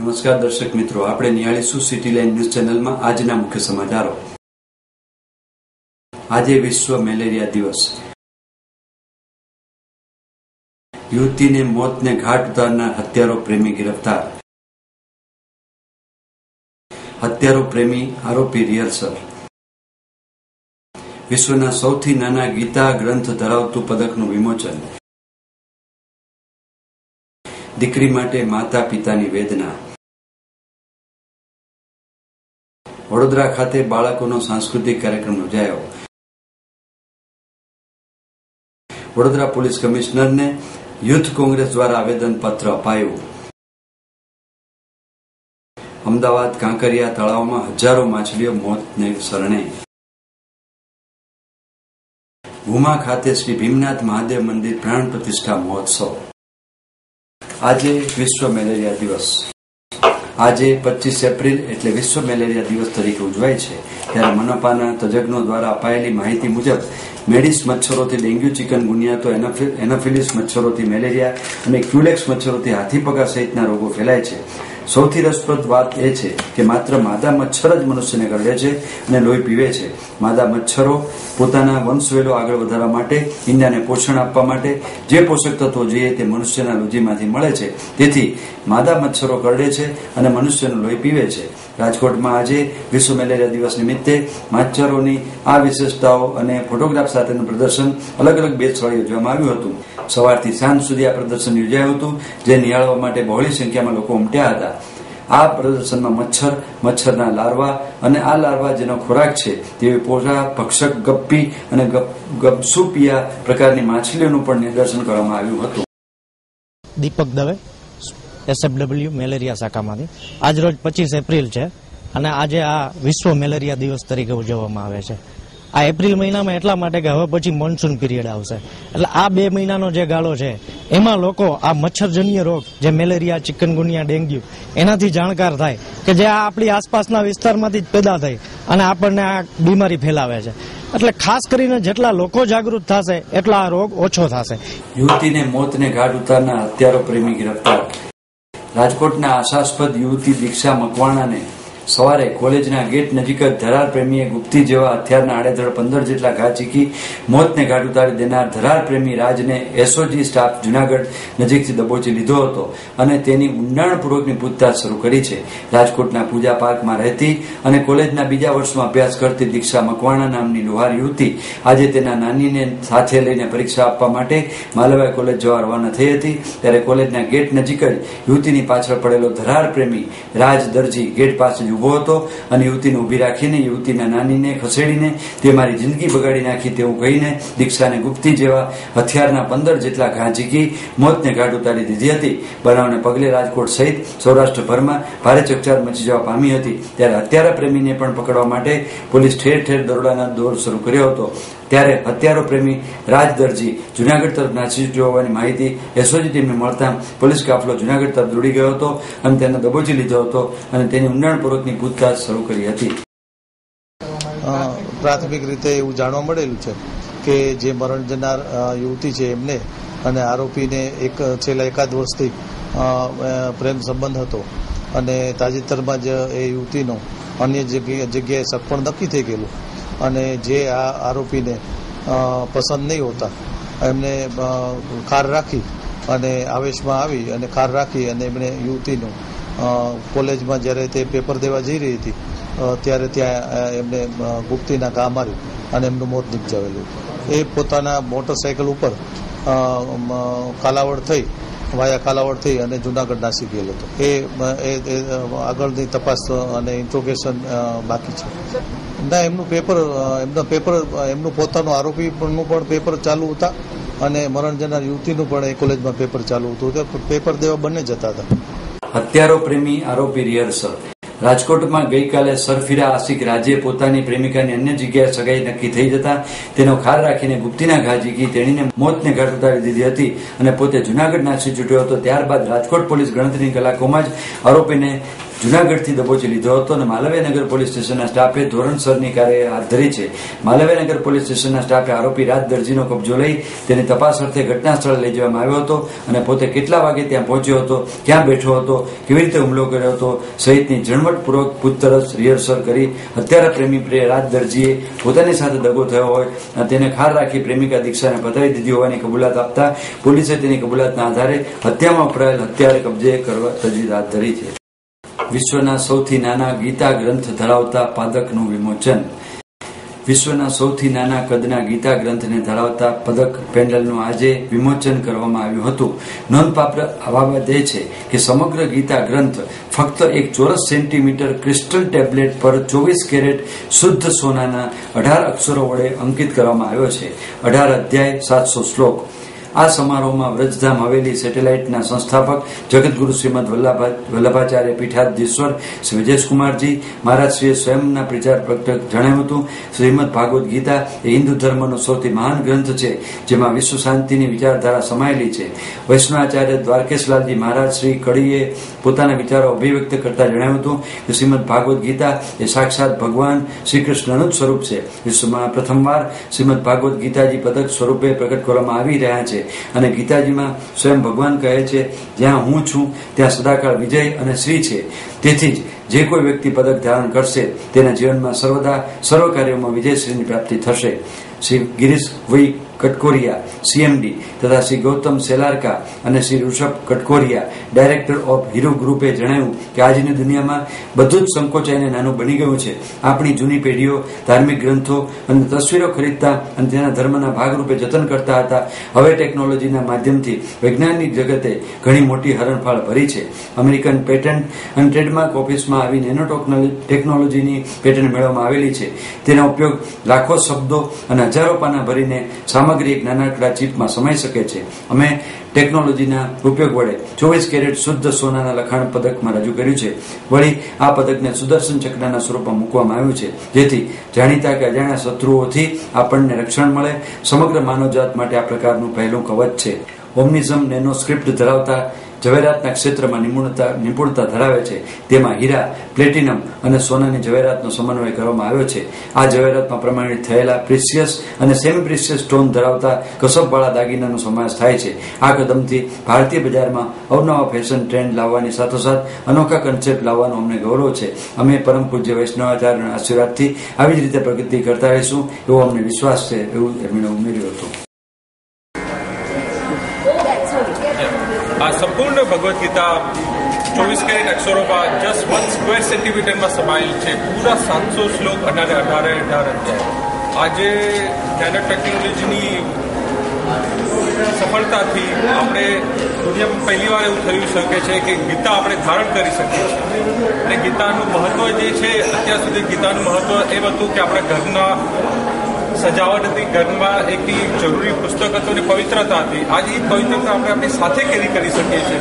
નમસ્કાર દર્શક મિત્રો, આપણે નિહાળીશું સિટી લાઈન ન્યૂઝ ચેનલમાં આજના મુખ્ય સમાચારો। આજે વિશ્વ મેલેરિયા દિવસ। યુવતીને મોતને ઘાટ ઉતારનાર હત્યારો પ્રેમી ગિરફતાર। હત્યારો પ્રેમી આરોપી રિહર્સલ। વિશ્વના સૌથી નાના ગીતા ગ્રંથ ધરાવતું પદકનું વિમોચન। દીકરી માટે માતા પિતાની વેદના। વડોદરા ખાતે બાળકોનો સાંસ્કૃતિક કાર્યક્રમ યોજાયો। વડોદરા પોલીસ કમિશનરને યુથ કોંગ્રેસ દ્વારા આવેદનપત્ર અપાયું। અમદાવાદ કાંકરિયા તળાવમાં હજારો માછલીઓ મોતને શરણે। ભૂમા ખાતે શ્રી ભીમનાથ મહાદેવ મંદિર પ્રાણ પ્રતિષ્ઠા મહોત્સવ। આજે વિશ્વ મેલેરિયા દિવસ। આજે 25 એપ્રિલ એટલે વિશ્વ મેલેરિયા દિવસ તરીકે ઉજવાય છે। ત્યારે મનપાના તજજ્ઞો દ્વારા અપાયેલી માહિતી મુજબ મેડિસ મચ્છરોથી ડેન્ગ્યુ, ચિકનગુનિયા તો એનોફિલિસ મચ્છરોથી મેલેરિયા અને ક્યુલેક્સ મચ્છરોથી હાથીપગા સહિતના રોગો ફેલાય છે। સૌથી રસપ્રદ વાત એ છે કે માત્ર માદા મચ્છર જ મનુષ્યને કરડે છે અને લોહી પીવે છે। માદા મચ્છરો પોતાના વંશવેલો આગળ વધારવા માટે, ઈંડાને પોષણ આપવા માટે જે પોષક તત્વો જોઈએ તે મનુષ્યના લોહીમાંથી મળે છે, તેથી માદા મચ્છરો કરડે છે અને મનુષ્યનું લોહી પીવે છે। રાજકોટમાં આજે વિશ્વ મેલેરિયા દિવસ નિમિત્તે મચ્છરોની આ વિશેષતાઓ અને ફોટોગ્રાફ સાથેનું પ્રદર્શન અલગ અલગ 2 સ્થળે યોજવામાં આવ્યું હતું। સવારથી સાંજ સુધી આ પ્રદર્શન યોજાયું હતું, જે નિહાળવા માટે બહોળી સંખ્યામાં લોકો ઉમટ્યા હતા। આ પ્રદર્શનમાં મચ્છરના લાર્વા અને આ લાર્વા જેનો ખોરાક છે તેવી પોષા, ભક્ષક, ગપ્પી અને ગપસુપિયા પ્રકારની માછલીઓનું પણ નિદર્શન કરવામાં આવ્યું હતું। દીપક દવે, SFW મેલેરિયા શાખામાંથી। આજ રોજ 25 એપ્રિલ છે અને આજે આ વિશ્વ મેલેરિયા દિવસ તરીકે ઉજવવામાં આવે છે। આ એપ્રિલ મહિનામાં એટલા માટે કે હવે પછી મોન્સૂન પીરિયડ આવશે, એટલે આ 2 મહિનાનો જે ગાળો છે એમાં લોકો આ મચ્છરજન્ય રોગ જે મેલેરિયા, ચિકનગુનિયા, ડેન્ગ્યુ એનાથી જાણકાર થાય કે જે આ આપણી આસપાસના વિસ્તારમાંથી જ પેદા થઈ અને આપણને આ બીમારી ફેલાવે છે। એટલે ખાસ કરીને જેટલા લોકો જાગૃત થશે એટલા આ રોગ ઓછો થશે। યુવતીને મોતને ઘાટ ઉતારનાર હત્યારો પ્રેમી ગિરફતાર। રાજકોટના આશાસ્પદ યુવતી દીક્ષા મકવાણાને સવારે કોલેજના ગેટ નજીક જ ધરાર પ્રેમીએ ગુપ્તી જેવા હથિયારના આડેધડ 15 જેટલા ઘા ઝીકી મોતને ઘાટ ઉતારી દેનાર ધરાર પ્રેમી રાજને એસઓજી સ્ટાફ જુનાગઢ નજીકથી દબોચી લીધો હતો અને તેની ઊંડાણપૂર્વકની પૂછતાછ શરૂ કરી છે। રાજકોટના પૂજા પાર્કમાં રહેતી અને કોલેજના બીજા વર્ષમાં અભ્યાસ કરતી દીક્ષા મકવાણા નામની લુહાર યુવતી આજે તેના નાનીને સાથે લઈને પરીક્ષા આપવા માટે માલવાઈ કોલેજ જવા રવાના થઈ હતી। ત્યારે કોલેજના ગેટ નજીક જ યુવતીની પાછળ પડેલો ધરાર પ્રેમી રાજ દરજી ગેટ પાસે ઉભો હતો અને યુવતીને ઉભી રાખીને યુવતીના નાનીને ખસેડીને તે મારી જિંદગી બગાડી નાખી તેવું કહીને દીક્ષાને ગુપ્તી જેવા હથિયારના 15 જેટલા ઘા ઝીકી મોતને ઘાટ ઉતારી દીધી હતી। બનાવને પગલે રાજકોટ સહિત સૌરાષ્ટ્રભરમાં ભારે ચકચાર મચી જવા પામી હતી। ત્યારે હત્યારા પ્રેમીને પણ પકડવા માટે પોલીસ ઠેર ઠેર દરોડાના દોર શરૂ કર્યો હતો। ત્યારે હત્યારો પ્રેમી રાજ દરજી જુનાગઢ તરફ નાસી છૂટ્યો હોવાની માહિતી એસઓજી ટીમને મળતા પોલીસ કાફલો જુનાગઢ તરફ દોડી ગયો હતો અને તેને દબોચી લીધો હતો અને તેની ઊંડાણપૂર્વકની પૂછતાછ શરૂ કરી હતી। પ્રાથમિક રીતે એવું જાણવા મળેલું છે કે જે મરણ જનાર યુવતી છે એમને અને આરોપીને છેલ્લા 1 વર્ષથી પ્રેમ સંબંધ હતો અને તાજેતરમાં જ એ યુવતીનો અન્ય જગ્યાએ સગપણ નક્કી થઈ ગયેલું અને જે આ આરોપીને પસંદ નહીં હોતા એમને કાર રાખી અને આવેશમાં આવી અને કાર રાખી અને એમણે યુવતીનું કોલેજમાં જ્યારે તે પેપર દેવા જઈ રહી હતી ત્યારે ત્યાં એમને ગુપ્તીના ઘા મારી અને એમનું મોત નિપજાવેલું। એ પોતાના મોટરસાયકલ ઉપર કાલાવડ થઈ વાયા કાલાવડ થઈ અને જુનાગઢ નાસી ગયેલો હતો। એ આગળની તપાસ અને ઇન્ટ્રોગેશન બાકી છે। ના, એમનું પોતાનું આરોપીનું પણ પેપર ચાલુ હતા અને મરણ જનાર યુવતીનું પણ એ કોલેજમાં પેપર ચાલુ હતું, પેપર દેવા બંને જતા હતા। હત્યારો પ્રેમી આરોપી રિહર્સલ। રાજકોટમાં ગઈકાલે સરફિરા આશિક રાજે પોતાની પ્રેમિકાની અન્ય જગ્યાએ સગાઈ નક્કી થઈ જતા તેનો ખાર રાખીને ગુપ્તીના ઘા ઝીકી તેણીને મોતને ઘાટ ઉતારી દીધી હતી અને પોતે જુનાગઢ નાસી છૂટ્યો હતો। ત્યારબાદ રાજકોટ પોલીસ ગણતરીની કલાકોમાં જ આરોપીને જૂનાગઢથી દબોચી લીધો હતો અને માલવ્યનગર પોલીસ સ્ટેશનના સ્ટાફે ધોરણસરની કાર્યવાહી હાથ ધરી છે. માલવ્યનગર પોલીસ સ્ટેશનના સ્ટાફે આરોપી રાજ દરજીનો કબજો લઈ તેની તપાસ અર્થે ઘટના સ્થળે લઈ જવામાં આવ્યો હતો અને પોતે કેટલા વાગે ત્યાં પહોંચ્યો હતો, ક્યાં બેઠો હતો, કેવી રીતે હુમલો કર્યો હતો સહિતની ઝીણવટપૂર્વક પૂછપરછ રિહર્સલ કરી હત્યારા પ્રેમી રાજ દરજીએ પોતાની સાથે દગો થયો હોય અને તેને ખાર રાખી પ્રેમિકા દીક્ષાને પતાવી દીધી હોવાની કબૂલાત આપતા પોલીસે તેની કબૂલાતના આધારે હત્યામાં વપરાયેલ હથિયાર કબજે કરવા તજવીજ હાથ ધરી છે. વિશ્વના સૌથી નાના ગીતા ગ્રંથ ધરાવતા પાદકનું વિમોચન. વિશ્વના સૌથી નાના કદના ગીતા ગ્રંથને ધરાવતા પદક પેન્ડલનું આજે વિમોચન કરવામાં આવ્યું હતું. નોંધપાત્ર બાબત એ છે કે સમગ્ર ગીતા ગ્રંથ ફક્ત એક ચોરસ સેન્ટીમીટર ક્રિસ્ટલ ટેબ્લેટ પર 24 કેરેટ શુદ્ધ સોનાના 18 અક્ષરો વડે અંકિત કરવામાં આવ્યો છે. 18 અધ્યાય 700 શ્લોક. આ સમારોહમાં વ્રજધામ હવેલી સેટેલાઇટના સંસ્થાપક જગતગુરુ શ્રીમદ વલ્લભાચાર્ય પીઠાધીશ્વર શ્રી વિજયકુમારજી મહારાજશ્રીએ સ્વયંના પ્રચાર પ્રકટ જણાવ્યું હતું. શ્રીમદ ભાગવત ગીતા એ હિન્દુ ધર્મનો સૌથી મહાન ગ્રંથ છે, જેમાં વિશ્વ શાંતિની વિચારધારા સમાયેલી છે. વૈષ્ણવાચાર્ય દ્વારકેશલાલજી મહારાજ શ્રી કડીએ પોતાના વિચારો અભિવ્યક્ત કરતા જણાવ્યું હતું કે શ્રીમદ ભાગવત ગીતા એ સાક્ષાત ભગવાન શ્રી કૃષ્ણનું જ સ્વરૂપ છે. વિશ્વમાં પ્રથમવાર શ્રીમદ ભાગવત ગીતાજી પદક સ્વરૂપે પ્રકટ કરવામાં આવી રહ્યા છે અને ગીતાજીમાં સ્વયં ભગવાન કહે છે, જ્યાં હું છું ત્યાં સદાકાળ વિજય અને શ્રી છે. તેથી જ જે કોઈ વ્યક્તિ પદક ધારણ કરશે તેના જીવનમાં સર્વદા સર્વ કાર્યોમાં વિજયશ્રીની પ્રાપ્તિ થશે. શ્રી ગિરીશ વૈ કટકોરિયા CMD તથા શ્રી ગૌતમ સેલારકા અને Shri Rishabh Katkoria director of Hero ગ્રુપે જણાવ્યું કે આજની દુનિયામાં બધું જ સંકોચાઈને નાનું બની ગયું છે. આપણી જૂની પેઢીઓ ધાર્મિક ગ્રંથો અને તસવીરો ખરીદતા અને તેના ધર્મના ભાગરૂપે જતન કરતા હતા. હવે ટેકનોલોજીના માધ્યમથી વૈજ્ઞાનિક જગતે ઘણી મોટી હરણફાળ ભરી છે. અમેરિકન પેટન્ટ અને ટ્રેડમાર્ક ઓફિસમાં આવી નેનો ટેકનોલોજીની પેટન્ટ મેળવવામાં આવેલી છે. તેના ઉપયોગ લાખો શબ્દો અને હજારો પાના ભરીને સામગ્રી એક નાનકડા ચીપમાં સમાઈ શકે છે. અમે ટેકનોલોજીના ઉપયોગ વડે 24 કેરેટ શુદ્ધ સોનાના લખાણ પદકમાં રજૂ કર્યું છે. વળી આ પદકને સુદર્શન ચક્રના સ્વરૂપમાં મૂકવામાં આવ્યું છે, જેથી જાણીતા કે અજાણ્યા શત્રુઓથી આપણને રક્ષણ મળે. સમગ્ર માનવજાત માટે આ પ્રકારનું પહેલું કવચ છે. ઓમ્નિઝમ નેનો સ્ક્રિપ્ટ ધરાવતા ઝવેરાતના ક્ષેત્રમાં નિપુણતા ધરાવે છે. તેમાં હીરા, પ્લેટિનમ અને સોનાની ઝવેરાતનો સમન્વય કરવામાં આવ્યો છે. આ ઝવેરાતમાં પ્રમાણિત થયેલા પ્રિસિયસ અને સેમી પ્રિસિયસ સ્ટોન ધરાવતા કસબવાળા દાગીનાનો સમાવેશ થાય છે. આ કદમથી ભારતીય બજારમાં અવનવા ફેશન ટ્રેન્ડ લાવવાની સાથોસાથ અનોખા કન્સેપ્ટ લાવવાનું અમને ગૌરવ છે. અમે પરમ પૂજ્ય વૈષ્ણવાચાર્યના આશીર્વાદથી આવી જ રીતે પ્રગતિ કરતા રહીશું એવો અમને વિશ્વાસ છે, એવું એમણે ઉમેર્યું હતું. આ સંપૂર્ણ ભગવદ્ ગીતા 24 કેરેટ અક્ષરોમાં જસ્ટ 1 સ્ક્વેર સેન્ટીમીટરમાં સમાયેલ છે. પૂરા 700 શ્લોક અને 18 અધ્યાય. આજે નેનો ટેકનોલોજીની સફળતાથી આપણે દુનિયામાં પહેલી વાર એવું થયું શકે છે કે ગીતા આપણે ધારણ કરી શકીએ છીએ. અને ગીતાનું મહત્વ જે છે, અત્યાર સુધી ગીતાનું મહત્વ એ હતું કે આપણા ઘરના સજાવટ હતી, ઘરમાં એક જરૂરી પુસ્તક હતું અને પવિત્રતા હતી. આજે એ પવિત્રતા આપણે આપણી સાથે કેરી કરી શકીએ છીએ.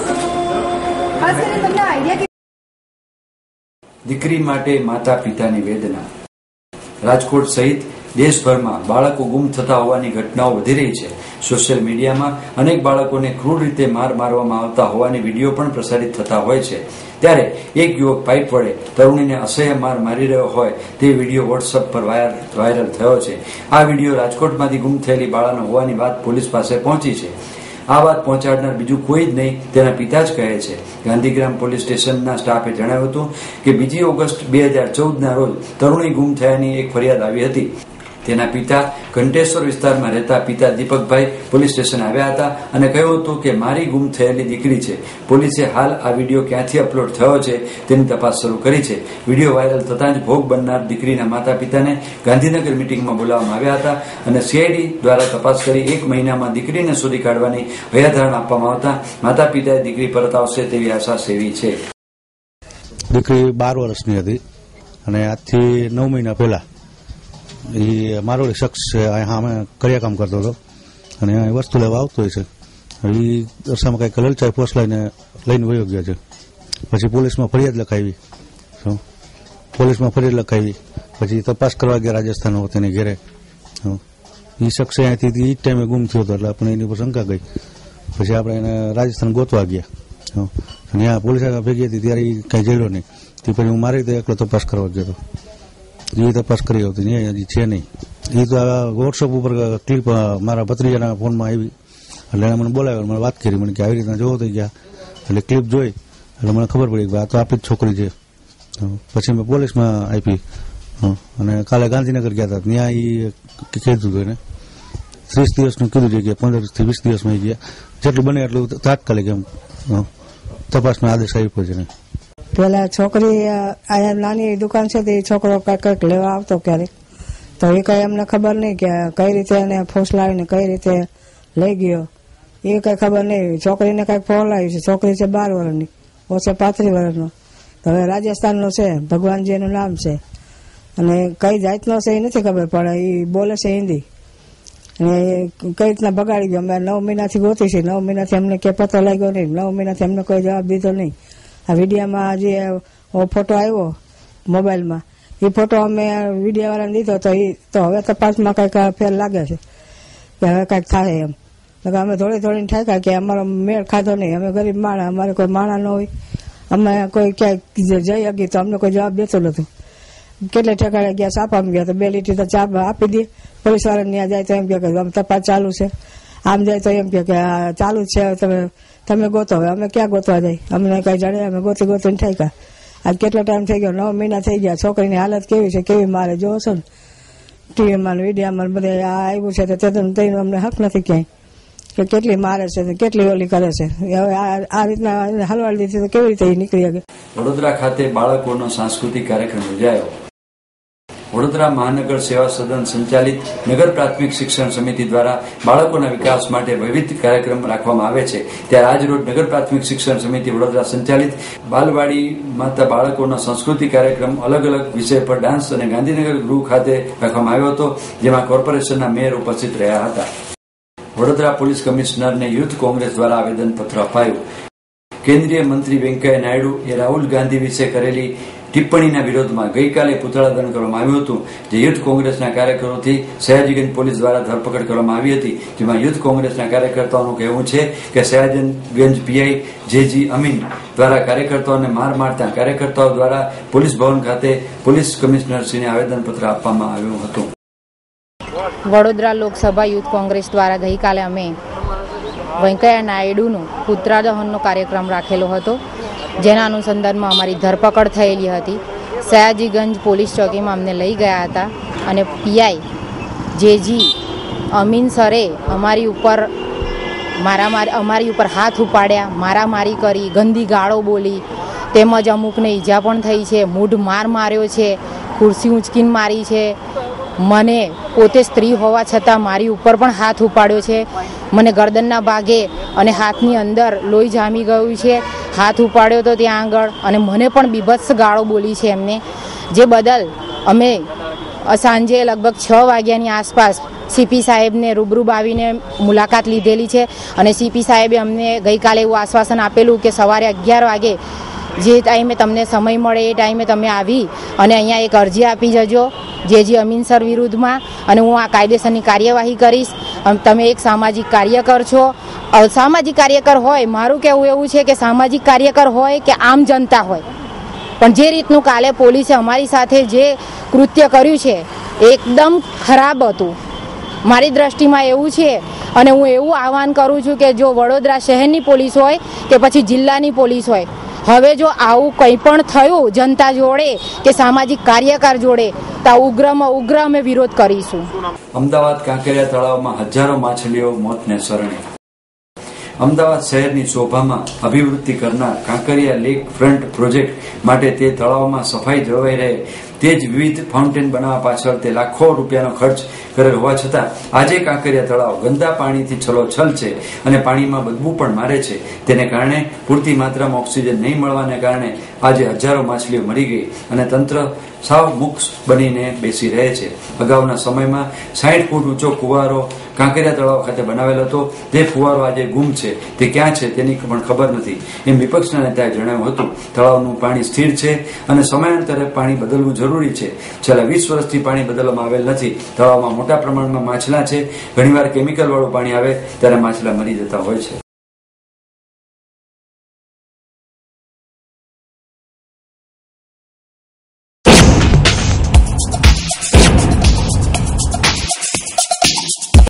દીકરી માટે માતા પિતાની વેદના. રાજકોટ સહિત દેશભરમાં બાળકો ગુમ થતા હોવાની ઘટનાઓ વધી રહી છે. સોશિયલ મીડિયામાં અનેક બાળકોને ક્રૂર રીતે મારવામાં આવતા હોવાની વિડીયો પણ પ્રસારિત થતા હોય છે. ત્યારે એક યુવક પાઇપ વડે તરુણીને અસહ્ય મારી રહ્યો હોય તે વિડીયો વોટ્સઅપ પર વાયરલ થયો છે. આ વિડીયો રાજકોટમાંથી ગુમ થયેલી બાળાનો હોવાની વાત પોલીસ પાસે પહોંચી છે. આ વાત પહોંચાડનાર બીજું કોઈ જ નહીં, તેના પિતા જ કહે છે. ગાંધીગ્રામ પોલીસ સ્ટેશનના સ્ટાફે જણાવ્યું હતું કે 2 ઓગસ્ટ 2014ના રોજ તરુણી ગુમ થયાની એક ફરિયાદ આવી હતી. તેના પિતા ઘંટેશ્વર વિસ્તારમાં રહેતા પિતા દીપકભાઈ પોલીસ સ્ટેશન આવ્યા હતા અને કહ્યું હતું કે મારી ગુમ થયેલી દીકરી છે. પોલીસે હાલ આ વિડીયો ક્યાંથી અપલોડ થયો છે તેની તપાસ શરૂ કરી છે. વિડીયો વાયરલ થતાં જ ભોગ બનનાર દીકરીના માતા પિતાને ગાંધીનગર મિટિંગમાં બોલાવવામાં આવ્યા હતા અને CID દ્વારા તપાસ કરી 1 મહિનામાં દીકરીને શોધી કાઢવાની હૈયાધારણ આપવામાં આવતા માતા પિતાએ દીકરી પરત આવશે તેવી આશા સેવી છે. દીકરી 12 વર્ષની હતી અને આજથી 9 મહિના પહેલા એ મારો શખ્સ છે, અમે કરિયા કામ કરતો હતો અને અહીં વસ્તુ લેવા આવતો હોય છે. એ રસ્તામાં કંઈક લલચાઈ પોસ્ટ લઈને વયો ગયા છે. પછી પોલીસમાં ફરિયાદ લખાવી પછી તપાસ કરવા ગયા રાજસ્થાન તેની ઘેરે. એ શખ્સ અહીંયાથી એ જ ટાઈમે ગુમ થયો હતો એટલે આપણે એની પર શંકા ગઈ. પછી આપણે એને રાજસ્થાન ગોતવા ગયા. ત્યાં પોલીસ ભેગી હતી ત્યારે એ કઈ જેડ્યો નહીં. તે પછી હું મારી રીતે એકલો તપાસ કરવા ગયો હતો. એ તપાસ કરી હતી હજી છે નહીં. એ તો વોટ્સઅપ ઉપર ક્લિપ મારા ભત્રીજાના ફોનમાં આવી એટલે એને મને બોલાવ્યો, મને વાત કરી, મને કે આવી રીતના જોવો થઈ ગયા. એટલે ક્લિપ જોઈ એટલે મને ખબર પડી કે આ તો આપણી જ છોકરી છે. પછી મેં પોલીસમાં આપી અને કાલે ગાંધીનગર ગયા હતા. ત્યાં એ કીધું હતું એને 30 દિવસનું કીધું છે કે 15 થી 20 દિવસમાં ગયા. જેટલું બને એટલું તાત્કાલિક એમ તપાસનો આદેશ આપ્યો છે. પેલા છોકરી અહીંયા નાની દુકાન છે તે છોકરો કંઈક લેવા આવતો ક્યારેક, તો એ કઈ અમને ખબર નહીં કે કઈ રીતે એને ફોસલાવીને કઈ રીતે લઈ ગયો એ કઈ ખબર નહીં. છોકરીને કઈક ફોસલાવી છે. છોકરી છે 12 વર્ષની, ઓ છે 35 વર્ષનો. તો હવે રાજસ્થાનનો છે, ભગવાનજી એનું નામ છે, અને કઈ જાતનો છે એ નથી ખબર, પણ એ બોલે છે હિન્દી. અને કઈ રીતના બગાડી ગયો. અમે 9 મહિનાથી ગોતી છે. 9 મહિનાથી અમને કે પતો લાગ્યો નહીં. 9 મહિનાથી અમને કોઈ જવાબ દીધો નહીં. આ વિડીયામાં જે ફોટો આવ્યો મોબાઈલમાં, એ ફોટો અમે વિડીયા વાળાને દીધો તો હવે તપાસમાં કઈક ફેર લાગે છે કે હવે કઈક થાય એમ. અમે થોડીને ઠાક્યા કે અમારો મેળ ખાધો નહીં. અમે ગરીબ માણસ, અમારે કોઈ માણસ ન હોય, અમે કોઈ ક્યાંય જઈ શકીએ તો અમને કોઈ જવાબ દેતો નતું. કેટલે ઠેકાણે ગયા, છાપામાં ગયા તો 2 લીટર તો ચા આપી દે. પોલીસ વાળાને ત્યાં જાય તો એમ કે આમ તપાસ ચાલુ છે, આમ જાય તો એમ કે ચાલુ જ છે, તમે ગોતો. હવે અમે ક્યાં ગોતવા જાય? અમને કઈ જાણે. અમે ગોતીને ઠાક્યા. આજ કેટલો ટાઈમ થઈ ગયો? 9 મહિના થઈ ગયા. છોકરીની હાલત કેવી છે, કેવી મારે જોવો છો ને ટીવીમાં વિડીયામાં બધે આ આવ્યું છે. તો તેનો અમને હક નથી ક્યાંય કે કેટલી મારે છે, કેટલી ઓલી કરે છે. હવે આ રીતના હલવાડી દીધી તો કેવી રીતે નીકળી ગઈ. વડોદરા ખાતે બાળકોનો સાંસ્કૃતિક કાર્યક્રમ યોજાયો. વડોદરા મહાનગર સેવા સદન સંચાલિત નગર પ્રાથમિક શિક્ષણ સમિતિ દ્વારા બાળકોના વિકાસ માટે વિવિધ કાર્યક્રમ રાખવામાં આવે છે. ત્યારે આજરોજ નગર પ્રાથમિક શિક્ષણ સમિતિ વડોદરા સંચાલિત બાલવાડી માતા બાળકોનો સાંસ્કૃતિક કાર્યક્રમ અલગ અલગ વિષય પર ડાન્સ અને ગાંધીનગર ગૃહ ખાતે રાખવામાં આવ્યો હતો, જેમાં કોર્પોરેશનના મેયર ઉપસ્થિત રહ્યા હતા. વડોદરા પોલીસ કમિશનરને યુથ કોંગ્રેસ દ્વારા આવેદનપત્ર અપાયું. કેન્દ્રીય મંત્રી વેંકૈયા નાયડુ એ રાહુલ ગાંધી વિશે કરેલી ટિપ્પણીના વિરોધમાં ગઈકાલે પુતળાદહન કરવામાં આવ્યું હતું, જે યુથ કોંગ્રેસના કાર્યકરોથી સયાજીગંજ પોલીસ દ્વારા ધરપકડ કરવામાં આવી હતી. જેમાં યુથ કોંગ્રેસના કાર્યકર્તાઓનું કહેવું છે કે સયાજીગંજ પીઆઈ જેજી અમીન દ્વારા કાર્યકર્તાઓને માર મારતા કાર્યકર્તાઓ દ્વારા પોલીસ ભવન ખાતે પોલીસ કમિશનરશ્રીને આવેદનપત્ર આપવામાં આવ્યું હતું. વડોદરા લોકસભા યુથ કોંગ્રેસ દ્વારા ગઈકાલે અમે વેંકૈયા નાયડુનું પુતળાદહનનો કાર્યક્રમ રાખેલો હતો, જેના અનુસંધાનમાં અમારી ધરપકડ થયેલી હતી. સયાજીગંજ પોલીસ ચોકીમાં અમને લઈ ગયા હતા અને પીઆઈ જેજી અમીન સરે અમારી ઉપર હાથ ઉપાડ્યા, મારામારી કરી, ગંદી ગાળો બોલી, તેમજ અમુકને ઈજા પણ થઈ છે. મૂઢ માર માર્યો છે, ખુરશી ઉંચકીને મારી છે. મને પોતે સ્ત્રી હોવા છતાં મારી ઉપર પણ હાથ ઉપાડ્યો છે. મને ગરદનના ભાગે અને હાથની અંદર લોહી જામી ગયું છે. હાથ ઉપાડ્યો તો ત્યાં આગળ અને મને પણ બીભત્સ ગાળો બોલી છે એમને, જે બદલ અમે સાંજે લગભગ 6 વાગ્યાની આસપાસ સીપી સાહેબને રૂબરૂ આવીને મુલાકાત લીધેલી છે. અને સીપી સાહેબે અમને ગઈકાલે એવું આશ્વાસન આપેલું કે સવારે 11 વાગે જે ટાઈમે તમને સમય મળે એ ટાઈમે તમે આવી અને અહીંયા એક અરજી આપી જજો જેજી અમીન સર વિરુદ્ધમાં, અને હું આ કાયદેસરની કાર્યવાહી કરીશ. તમે એક સામાજિક કાર્યકર છો. સામાજિક કાર્યકર હોય, મારું કહેવું એવું છે કે સામાજિક કાર્યકર હોય કે આમ જનતા હોય, પણ જે રીતનું કાલે પોલીસે અમારી સાથે જે કૃત્ય કર્યું છે એકદમ ખરાબ હતું મારી દ્રષ્ટિમાં એવું છે. અને હું એવું આહવાન કરું છું કે જો વડોદરા શહેરની પોલીસ હોય કે પછી જિલ્લાની પોલીસ હોય, હવે જો આવું કંઈ પણ થયું જનતા જોડે કે સામાજિક કાર્યકર જોડે તો ઉગ્રમાં ઉગ્ર અમે વિરોધ કરીશું. અમદાવાદ કાંકરિયા તળાવમાં હજારો માછલીઓ મોતને શરણે. અમદાવાદ શહેરની શોભામાં અભિવૃદ્ધિ કરનાર કાંકરિયા લેક ફ્રન્ટ પ્રોજેક્ટ માટે તે તળાવમાં સફાઈ જળવાઈ રહે તે જ વિવિધ ફાઉન્ટેન બનાવવા પાછળ તે લાખો રૂપિયાનો ખર્ચ કરેલ હોવા છતાં આજે કાંકરિયા તળાવ ગંદા પાણીથી છલોછલ છે અને પાણીમાં બદબુ પણ મારે છે. તેને કારણે પૂરતી માત્રામાં ઓક્સિજન નહીં મળવાને કારણે આજે હજારો માછલીઓ મરી ગઈ અને તંત્ર સાવ મુક્ત બનીને બેસી રહે છે. અગાઉના સમયમાં 60 ફૂટ ઊંચો ફુવારો કાંકરિયા તળાવ ખાતે બનાવેલો હતો. તે ફુવારો આજે ગુમ છે, તે ક્યાં છે તેની પણ ખબર નથી, એમ વિપક્ષના નેતાએ જણાવ્યું હતું. તળાવનું પાણી સ્થિર છે અને સમયાંતરે પાણી બદલવું જરૂરી છે. છેલ્લા 20 વર્ષથી પાણી બદલવામાં આવેલ નથી. તળાવમાં મોટા પ્રમાણમાં માછલા છે. ઘણીવાર કેમિકલ વાળું પાણી આવે ત્યારે માછલા મરી જતા હોય છે.